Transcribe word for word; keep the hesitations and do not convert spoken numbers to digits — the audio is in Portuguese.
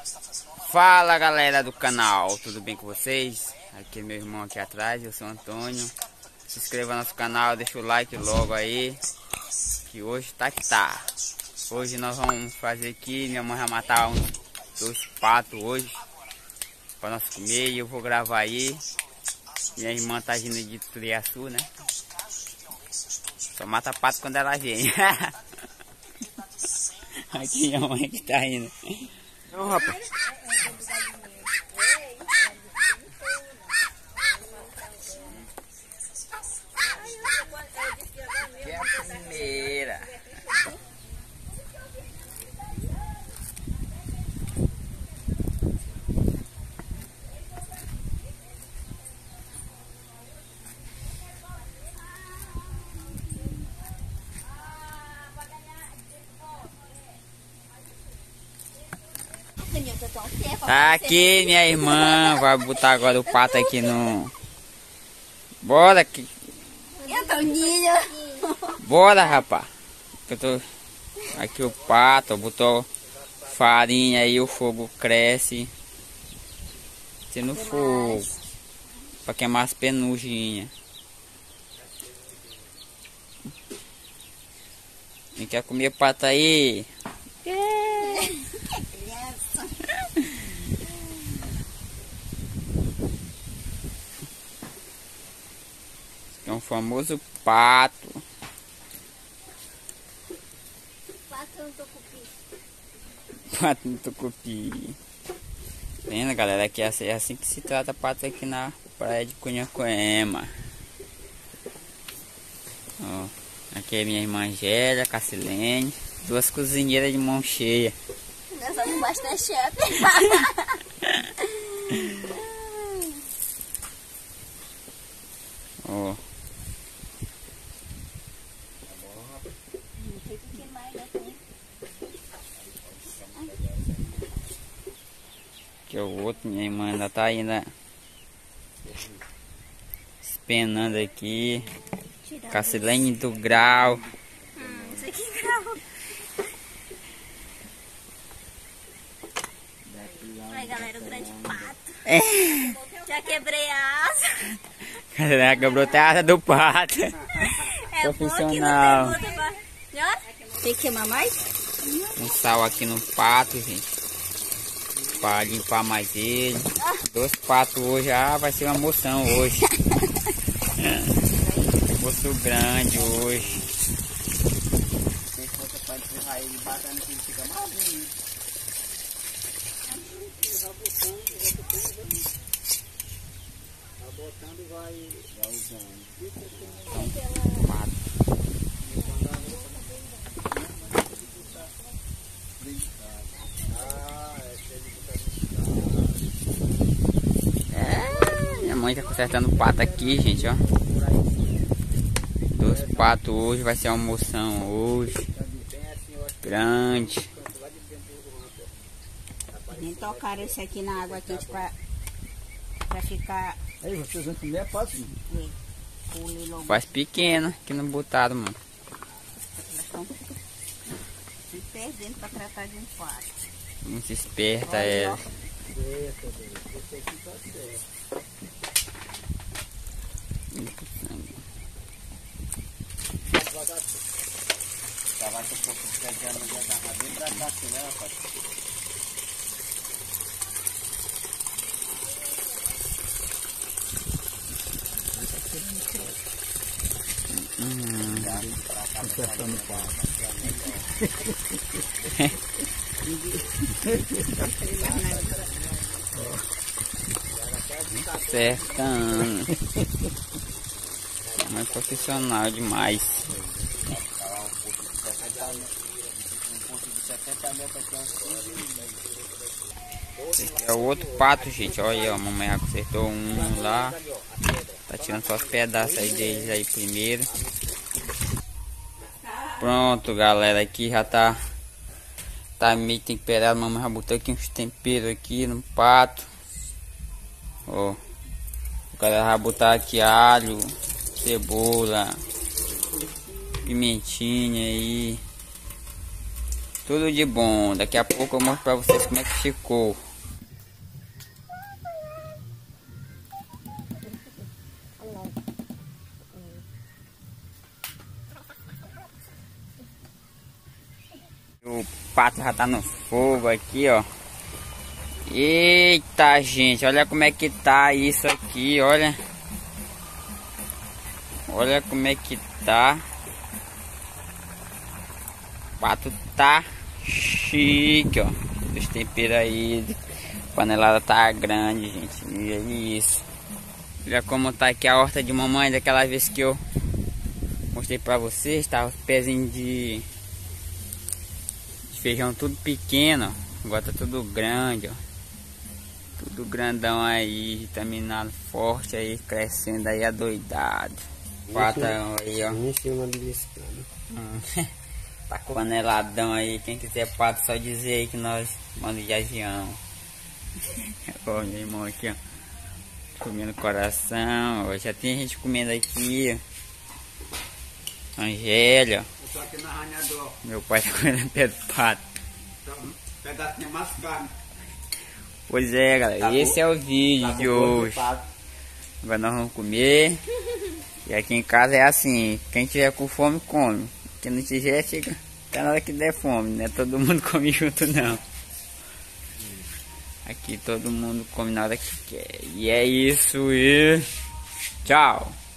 Fala galera do canal, tudo bem com vocês? Aqui é meu irmão aqui atrás, eu sou o Antônio. Se inscreva no nosso canal, deixa o like logo aí, que hoje tá que tá. Hoje nós vamos fazer aqui, minha mãe vai matar uns dois patos hoje para nós comer e eu vou gravar aí. Minha irmã tá vindo de Turiaçu, né? Só mata pato quando ela vem. Aqui a mãe que tá indo. Ô, rapaz. Que é a primeira. Tá aqui minha irmã, vai botar agora o pato aqui no... Bora aqui. Bora, rapaz. Eu tô... Aqui o pato, botou farinha aí, o fogo cresce. Sendo fogo. Pra queimar as penuginhas. Quem quer comer pato aí? É um famoso pato. Pato no tucupi. Pato no tucupi. Vendo, galera? Aqui é assim, é assim que se trata pato aqui na praia de Cunhacoema. Ó, aqui é minha irmã Angélia, Cacilene. Duas cozinheiras de mão cheia. Nós somos bastante chefe. Ó. Aqui é o outro, minha irmã ainda tá ainda espenando aqui. Cacilene do grau. Hum, isso aqui é grau. Aí galera, o grande pato. É. Já quebrei a asa. Galera, quebrou até a asa do pato. É profissional. Bom que não tem outra pra... Tem que queimar mais? Um sal aqui no pato, gente. Para limpar mais ele. Dois patos hoje, ah, vai ser uma moção hoje. Moço grande hoje. Tem força para empurrar ele, batendo que ele fica mais bonito. Vai botando, vai botando, vai botando e vai, vai usando. Então, pato. Minha mãe tá consertando o pato aqui, gente, ó. Dois patos hoje, vai ser uma moção hoje. Grande. Nem tocaram esse aqui na água quente pra, pra ficar... Aí vocês vão comer a pato? Faz pequeno, que não botaram, mano. Elas estão se perdendo pra tratar de um pato. Muito esperta ela. Já vai ter um pouco de cajado, já tá bem pra cá, né, rapaz? Hum, acertando o pato. Acertando. É profissional demais. Esse aqui é o outro pato, gente. Olha aí, ó, a mamãe já consertou um lá. Tá tirando só os pedaços aí deles aí primeiro. Pronto, galera, aqui já tá tá meio temperado. A mamãe já botou aqui uns temperos aqui no pato. Ó, o cara vai botar aqui alho, cebola, pimentinha aí. Tudo de bom. Daqui a pouco eu mostro pra vocês como é que ficou. O pato já tá no fogo aqui, ó. Eita, gente, olha como é que tá isso aqui, olha. Olha como é que tá. O pato tá chique, ó. Os temperos aí. A panelada tá grande, gente. E é isso. Olha como tá aqui a horta de mamãe. Daquela vez que eu mostrei pra vocês. Tá os pezinhos de, de feijão tudo pequeno. Agora tá tudo grande, ó. Tudo grandão aí, vitaminado forte aí, crescendo aí adoidado. Patão aí, ó. Em cima beliscando. Hum. Tá com paneladão aí. Quem quiser pato, só dizer aí que nós manda de avião. Ó, meu irmão aqui, ó. Comendo coração. Ó. Já tem gente comendo aqui, ó. Angélia. Eu tô aqui na arranhador. Meu pai tá comendo pé do pato. Um pedaço de mascado. Pois é, galera. Tá Esse bom. é o vídeo Tá de com hoje. pato. Agora nós vamos comer. E aqui em casa é assim, quem tiver com fome, come. Quem não tiver, chega até na hora que der fome, né? Todo mundo come junto, não. Aqui todo mundo come na hora que quer. E é isso e tchau!